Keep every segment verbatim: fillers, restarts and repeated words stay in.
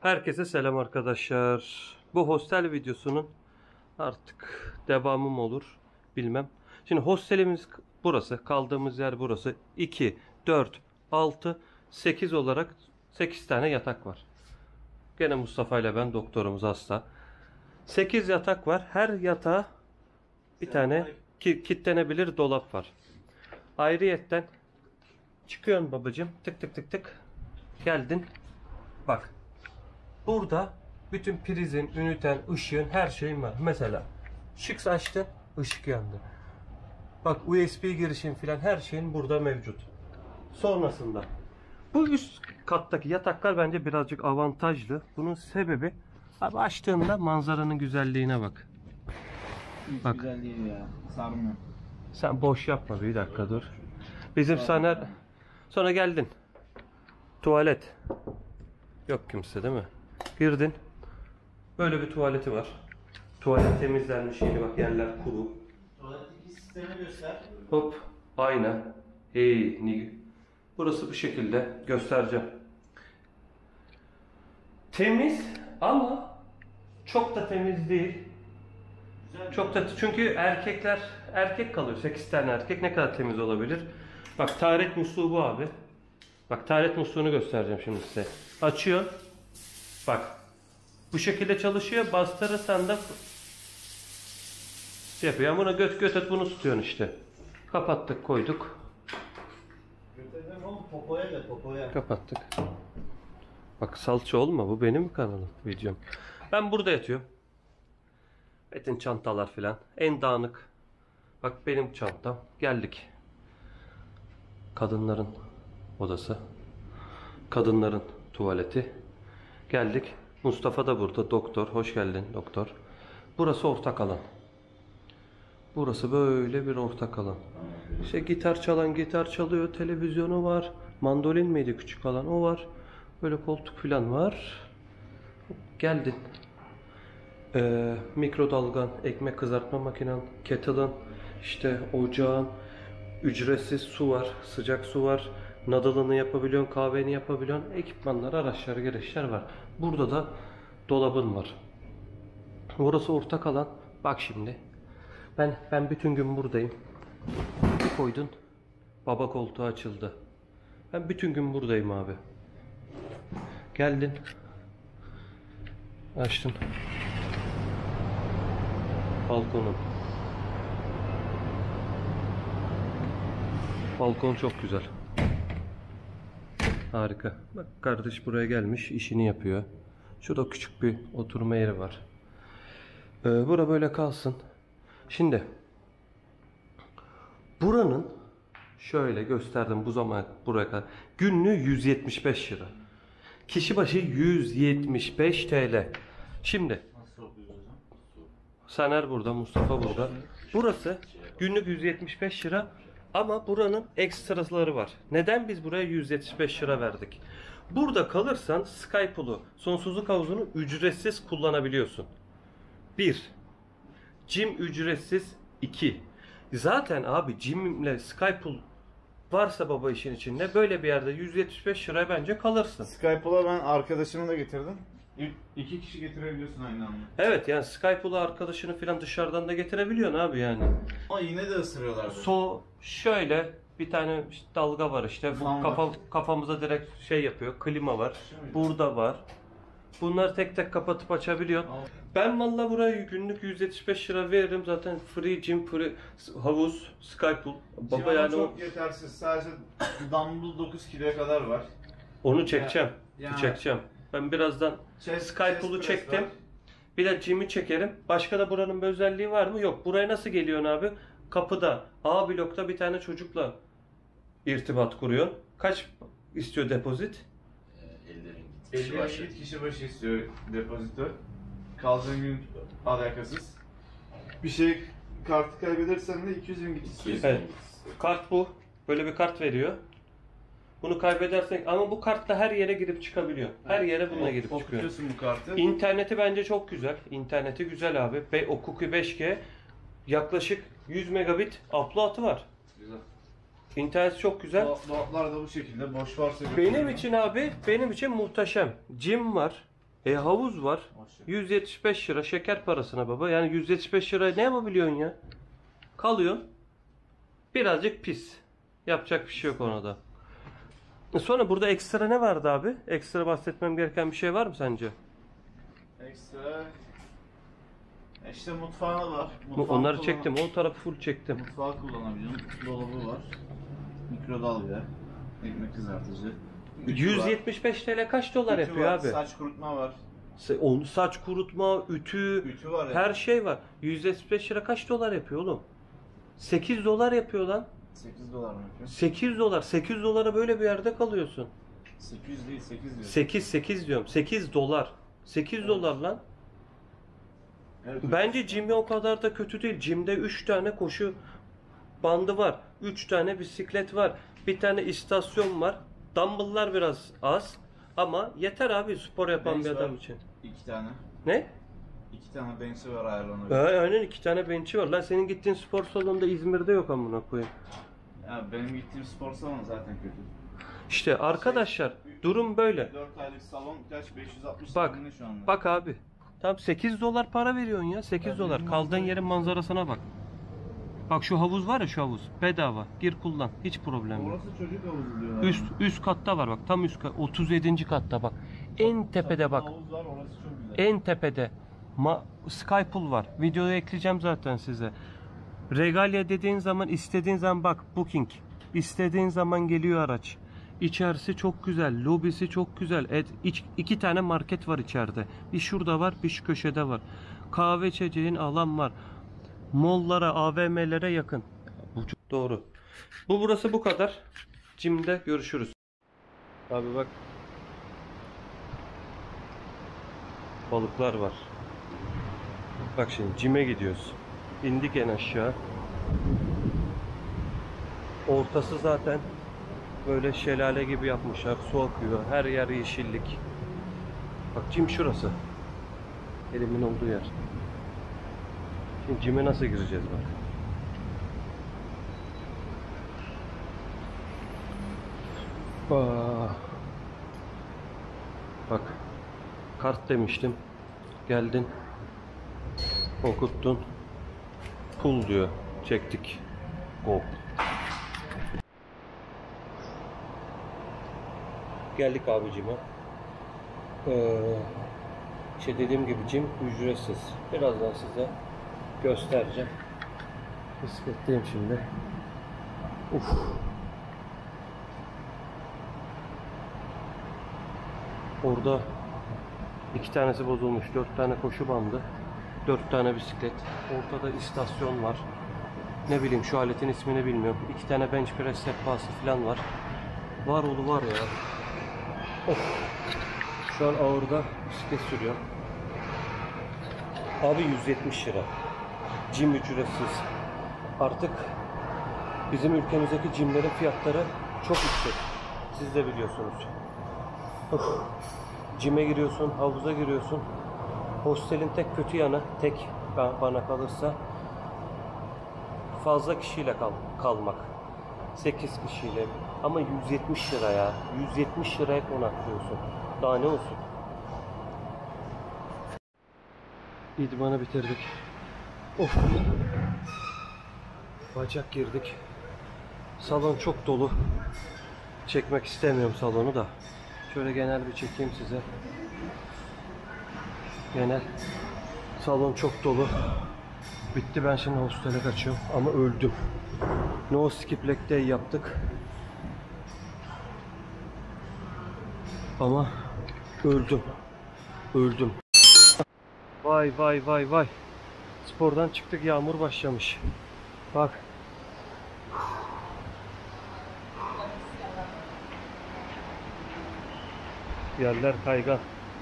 Herkese selam arkadaşlar. Bu hostel videosunun artık devamı mı olur bilmem. Şimdi hostelimiz burası. Kaldığımız yer burası. iki, dört, altı, sekiz olarak sekiz tane yatak var. Gene Mustafa ile ben, doktorumuz hasta. sekiz yatak var. Her yatağa bir tane ki kilitlenebilir dolap var. Ayrıyetten çıkıyorsun babacığım. Tık tık tık tık. Geldin. Bak. Burada bütün prizin, üniten, ışığın, her şeyin var. Mesela şık açtın, ışık yandı. Bak U S B girişin filan her şeyin burada mevcut. Sonrasında bu üst kattaki yataklar bence birazcık avantajlı. Bunun sebebi abi açtığında manzaranın güzelliğine bak. Hiç Bak. güzel değil ya. Sarmıyor. Sen boş yapma, bir dakika dur. Bizim Saner sonra geldin. Tuvalet. Yok kimse değil mi? Girdin. Böyle bir tuvaleti var. Tuvalet temizlenmiş, yeni bak, yerler kuru. Tuvaletteki sistemi göster. Hop, ayna. Hey, ni. Burası bu şekilde, göstereceğim. Temiz ama çok da temiz değil. Güzel. Çok da, çünkü erkekler erkek kalıyor. sekiz tane erkek ne kadar temiz olabilir? Bak taharet musluğu bu abi. Bak taharet musluğunu göstereceğim şimdi size. Açıyor. Bak. Bu şekilde çalışıyor. Bastırırsan da şey yapıyor. Yani buna göt göt et, bunu tutuyorsun işte. Kapattık, koyduk. Götürdüm oğlum, popoya da popoya. Kapattık. Bak salça olma, bu benim kanalım, videom. Ben burada yatıyorum. Metin çantalar filan. En dağınık. Bak benim çantam. Geldik. Kadınların odası. Kadınların tuvaleti. Geldik. Mustafa da burada. Doktor. Hoş geldin doktor. Burası ortak alan. Burası böyle bir ortak alan. İşte gitar çalan gitar çalıyor. Televizyonu var. Mandolin miydi küçük alan? O var. Böyle koltuk filan var. Geldin. Ee, mikrodalgan, ekmek kızartma makinen, kettle'ın, işte ocağın, ücretsiz su var, sıcak su var, nadılını yapabiliyorsun, kahveni yapabiliyorsun, ekipmanlar, araçlar, gereçler var. Burada da dolabın var. Burası ortak alan. Bak şimdi. Ben ben bütün gün buradayım. Bir koydun, baba koltuğu açıldı. Ben bütün gün buradayım abi. Geldin. Açtın. Balkonum. Balkon çok güzel. Harika. Bak kardeş buraya gelmiş, işini yapıyor. Şurada küçük bir oturma yeri var. Ee, bura böyle kalsın. Şimdi buranın şöyle gösterdim bu zaman buraya kadar. Günlüğü yüz yetmiş beş lira. Kişi başı yüz yetmiş beş T L. Şimdi Saner burada, Mustafa burada. Burası günlük yüz yetmiş beş lira ama buranın ekstraları var. Neden biz buraya yüz yetmiş beş lira verdik? Burada kalırsan Sky Pool'u, sonsuzluk havuzunu ücretsiz kullanabiliyorsun. bir. Gym ücretsiz. iki. Zaten abi gym'le Sky Pool varsa baba işin içinde böyle bir yerde yüz yetmiş beş liraya bence kalırsın. Skype'la ben arkadaşımı da getirdim. İki kişi getirebiliyorsun aynı anda. Evet yani Skype'la arkadaşını falan dışarıdan da getirebiliyorsun abi yani. Ama yine de ısırıyorlar. So şöyle bir tane işte dalga var işte. Bu Fan kafa, var. kafamıza direkt şey yapıyor. Klima var. Burada var. Bunları tek tek kapatıp açabiliyorsun. Al. Ben valla buraya günlük yüz yetmiş beş lira veririm. Zaten free gym, free havuz, Skypool. Baba Baba yani çok o, yetersiz. Sadece dumbbell dokuz kiloya kadar var. onu çekeceğim. Ya- ya- Çekeceğim. Ben birazdan Chest- Skypool'u chest press çektim. var. Bir de gym'i çekerim. Başka da buranın bir özelliği var mı? Yok. Buraya nasıl geliyorsun abi? Kapıda A blokta bir tane çocukla irtibat kuruyorsun. Kaç istiyor depozit? Ellerin git. Kişi elli başı. kişi, kişi başı istiyor depozito. Kalacağın gün alakasız. Bir şey kartı kaybedersen de iki yüz bin git istiyor. Evet. Kart bu. Böyle bir kart veriyor. Bunu kaybedersen ama bu kartla her yere girip çıkabiliyor. Her yere bununla girip çıkıyor. Okutuyorsun bu kartı. İnterneti bence çok güzel. İnterneti güzel abi. Be o Kuki beş G yaklaşık yüz megabit upload'u var. Güzel. İnternet çok güzel. Dolaplar da bu şekilde. Boş varsa Benim götürüyorum. için abi, benim için muhteşem. Gym var. E havuz var. Maşallah. yüz yetmiş beş lira şeker parasına baba. Yani yüz yetmiş beş liraya ne yapabiliyorsun ya? Kalıyorsun. Birazcık pis. Yapacak bir şey yok ona da. E sonra burada ekstra ne vardı abi? Ekstra bahsetmem gereken bir şey var mı sence? Ekstra işte mutfağı var. Bu- Mutfağı Onları kullan- çektim. O tarafı full çektim. Mutfağı kullanabiliyorsun. Dolabı var. Mikrodalga. Ekmek kızartıcı. Ütü yüz var. yetmiş beş T L kaç dolar Ütü yapıyor var, abi? Saç kurutma var. Se- on- Saç kurutma, ütü, Ütü var ya. her şey var. yüz yetmiş beş lira kaç dolar yapıyor oğlum? sekiz dolar yapıyor lan. sekiz dolar mı yapıyor? sekiz dolar. sekiz dolara böyle bir yerde kalıyorsun. sekiz yüz değil, sekiz diyor. sekiz sekiz diyorum. sekiz dolar. sekiz Evet. dolar lan. Evet, Bence Jimmy o kadar da kötü değil. Jim'de üç tane koşu bandı var. üç tane bisiklet var. Bir tane istasyon var. Dumbbell'lar biraz az. Ama yeter abi spor yapan Bench bir adam var. için. İki tane. Ne? İki tane bench'i var ayarlanabilir. Ee, aynen iki tane bench'i var. Lan senin gittiğin spor salonunda İzmir'de yok amına koyayım. Ya benim gittiğim spor salonu zaten kötü. İşte arkadaşlar durum böyle. dört aylık salon kaç? beş yüz altmış Bak, lira ne şu anda? Bak abi. Tam sekiz dolar para veriyorsun ya. sekiz Ya dolar. benim Kaldığın manzara- yerin manzarasına bak. Bak şu havuz var ya, şu havuz. Bedava. Gir kullan. Hiç problem yok. Orası çocuk havuzu diyorlar. Üst üst katta var bak. Tam üst kat. otuz yedinci katta bak. En tepede bak. Havuz var, orası çok güzel. En tepede. Ma Skypool var. Videoyu ekleyeceğim zaten size. Regalia dediğin zaman, istediğin zaman bak, booking. İstediğin zaman geliyor araç. İçerisi çok güzel. Lobisi çok güzel. Et, iç, iki tane market var içeride. Bir şurada var, bir şu köşede var. Kahve içeceğin alan var. Mollara, A V M'lere yakın. Bu çok doğru. Bu burası bu kadar. Jim'de görüşürüz. Abi bak. Balıklar var. Bak şimdi Jim'e gidiyoruz. İndik en aşağı. Ortası zaten böyle şelale gibi yapmışlar. Su akıyor. Her yer yeşillik. Bak Jim şurası. Elimin olduğu yer. Şimdi Jim'e nasıl gireceğiz bak. Aa. Bak. Kart demiştim. Geldin. Okuttun. Pul diyor. Çektik. Go. Geldik abicime. Ee, işte dediğim gibi Jim ücretsiz. Birazdan size göstereceğim. Bisikletteyim şimdi. Uf. Orada iki tanesi bozulmuş. Dört tane koşu bandı. Dört tane bisiklet. Ortada istasyon var. Ne bileyim, şu aletin ismini bilmiyorum. İki tane bench press sehpası falan var. Var oğlu var ya. Of. Şu an ağırda bisiklet sürüyor. Abi yüz yetmiş lira. Jim ücretsiz. Artık bizim ülkemizdeki jimlerin fiyatları çok yüksek. Siz de biliyorsunuz. Of. Jim'e giriyorsun, havuza giriyorsun. Hostelin tek kötü yanı, tek bana kalırsa, fazla kişiyle kal kalmak. sekiz kişiyle. Ama yüz yetmiş lira ya. yüz yetmiş liraya konaklıyorsun. Daha ne olsun? İdmanı bitirdik. Of. Bacak girdik. Salon çok dolu. Çekmek istemiyorum salonu da. Şöyle genel bir çekeyim size. Genel. Salon çok dolu. Bitti, ben şimdi hostele kaçıyorum. Ama öldüm. No skip leg day yaptık. Ama öldüm. Öldüm. Vay vay vay vay. Spordan çıktık, yağmur başlamış. Bak. Yerler kaygan.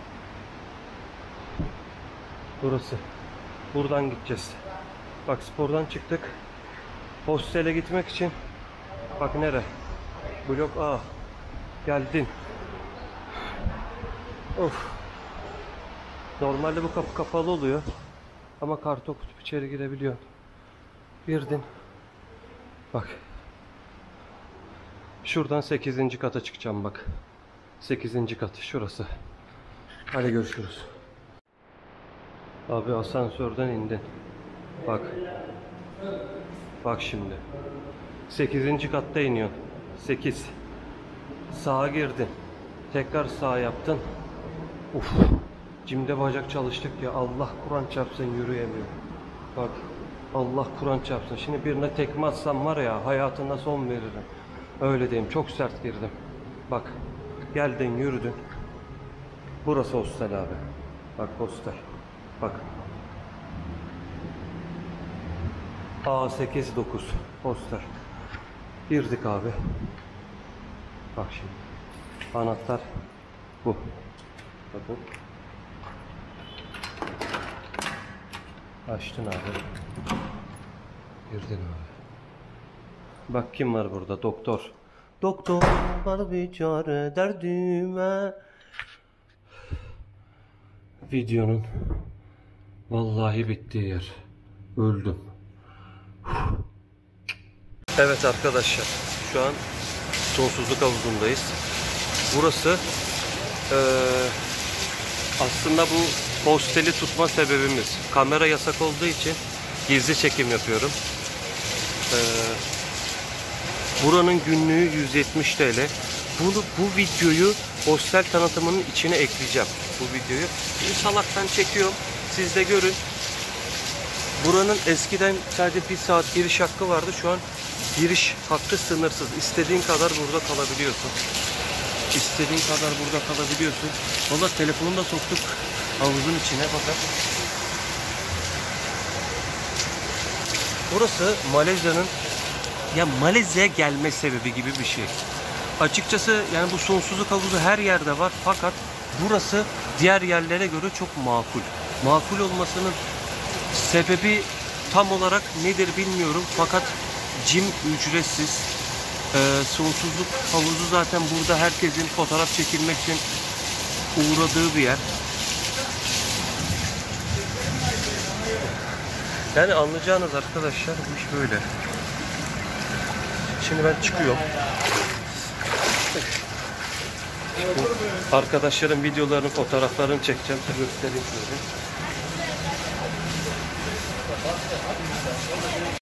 Burası. Buradan gideceğiz. Bak spordan çıktık. Hostele gitmek için. Bak nere? Blok A. Geldin. Of. Normalde bu kapı kapalı oluyor. Ama kartı okutup içeri girebiliyor. Girdin. Bak. Şuradan sekizinci kata çıkacağım bak. sekizinci kat şurası. Hadi görüşürüz. Abi asansörden indin. Bak. Bak şimdi. sekizinci katta iniyorsun. sekiz. Sağa girdin. Tekrar sağ yaptın. Uf. Cimde bacak çalıştık ya. Allah Kur'an çarpsın yürüyemiyor. Bak. Allah Kur'an çarpsın. Şimdi birine tekme atsam var ya hayatına son veririm. Öyle diyeyim. Çok sert girdim. Bak. Geldin yürüdün. Burası hostel abi. Bak hostel. Bak. A sekiz dokuz hostel. Girdik abi. Bak şimdi. Anahtar bu. Bakın. Açtın abi. Girdin abi. Bak kim var burada? Doktor. Doktor var bir çare derdime. Videonun vallahi bittiği yer. Öldüm. Evet arkadaşlar. Şu an sonsuzluk havuzundayız. Burası eee, aslında bu hosteli tutma sebebimiz. Kamera yasak olduğu için gizli çekim yapıyorum. Eee, buranın günlüğü yüz yetmiş T L. Bunu, bu videoyu hostel tanıtımının içine ekleyeceğim. Bu videoyu. Bir salaktan çekiyorum. Siz de görün. Buranın eskiden sadece bir saat giriş hakkı vardı. Şu an giriş hakkı sınırsız. İstediğin kadar burada kalabiliyorsun. İstediğin kadar burada kalabiliyorsun. Valla telefonu da soktuk havuzun içine. Bakın. Burası Malezya'nın ya Malezya'ya gelme sebebi gibi bir şey. Açıkçası yani bu sonsuzluk havuzu her yerde var fakat burası diğer yerlere göre çok makul. Makul olmasının sebebi tam olarak nedir bilmiyorum fakat cim ücretsiz. Ee, sonsuzluk havuzu zaten burada herkesin fotoğraf çekilmek için uğradığı bir yer. Yani anlayacağınız arkadaşlar bu iş böyle. Şimdi ben çıkıyorum. Arkadaşların videolarını, fotoğraflarını çekeceğim. Size göstereyim şöyle.